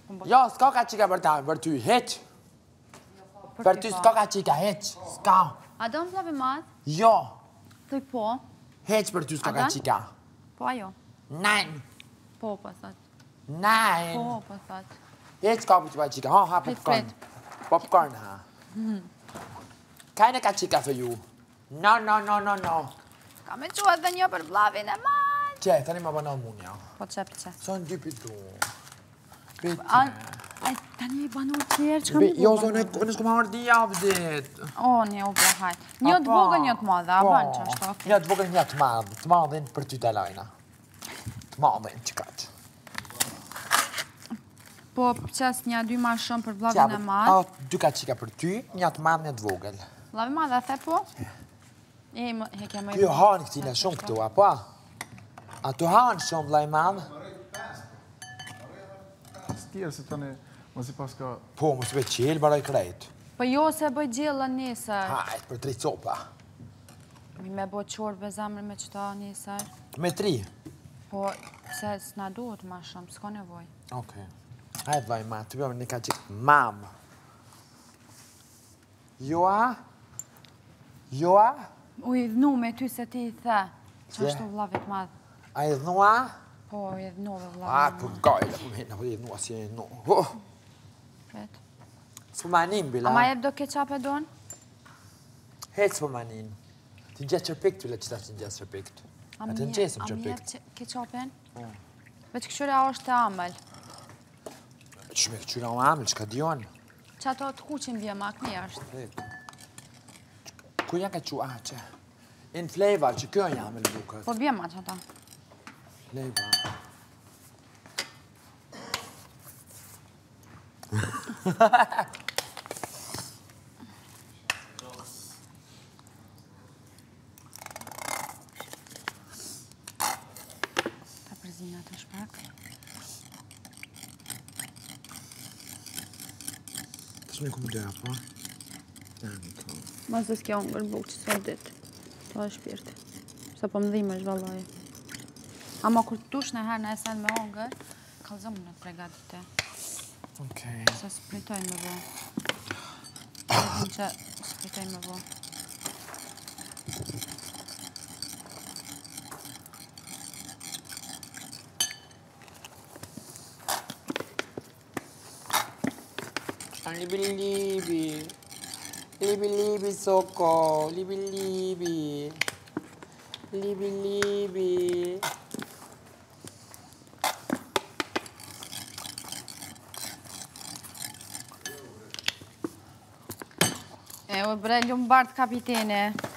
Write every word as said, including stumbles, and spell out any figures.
Jo, s'ka ka qika për ta, për ty, heq. Për ty s'ka ka qika, heq. S'ka. A do në flavi madh? Jo. Thuj po. Heq për ty s'ka ka qika. Po ajo? Nine. Po, po, thot. Nine. Po, po, thot. Heq s'ka për ty ka qika, ha, ha, popcorn. Popcorn, ha. Kajne ka qika for ju? No, no, no, no, no. Ka me qua dhe një për flavin e madh. Qe, tani ma banon munja. Po, qe, për qe. Son dy pitu. Pitu. Aj, tani i banur tjerë, që kam i Jo, zonë, në s'ku ma ardi javdit. O, një u bre, hajt. Një të vogën, një të madhe, a banë që është, okej. Një të vogën, një të madhe. Të madhin për ty të lajna. Të madhin, që kaqë. Po, qes një dy ma shumë për vlavin e madhe. Dy ka qika për ty, një të madhe, një të vogël. Vlavin e madhe, a the po? E, hekja më i... Kjo hanë këtine shumë këtu, a po? A tu hanë shumë, vlavin e madhe? Stjerë se tani... Mos i pas ka... Po, mos i be qelë, baraj krejt. Po jo se bëj gjellën nesër. Hajt, për tri copa. Mi me bo qorë be zamrë me qëta nesër. Me tri? Po, se s'na duhet ma shumë, s'ka nevoj. Okej. Hajt, vaj ma, të bëjmë një ka qikë mamë. Joa? Joa? U i dhnu me ty se ti i the. Që është u vlavit madhë. A i dhnua? Po, i dhnu dhe vlavit A, madhë. për gajle, për mena, për i dhnua si e dhnua. Pret. S'po manin, bila. A ma jep do keqap e donë? Hec s'po manin. Ti gjetë qërpikt, tyle që ta që gjetë qërpikt. A të në qesëm A mi qërpikt. jep keqapin? Veç këshure a është e amel. Që me këqyra o amel, që ka dion? Që ato të kuqin bje makni është. Ku janë ka që a që? In flavor, që kjo një amel duket. Po bje ma që ata. Flavor. Ta përzina të shpak. Të shme ku më dera, po? Mas dhe s'kja unë gërbuk që sot dit. To e shpirti. Sa po më dhimë është valoj. Ama kur të tush në herë në esen me ongër, kalzëm në të pregatit te. Okej. Se s'pritojnë me vo. Edhe që s'pritojnë me vo. Libi libi. Libi libi soko. Libi libi. Libi libi. E, o bre, lumë bartë kapitene.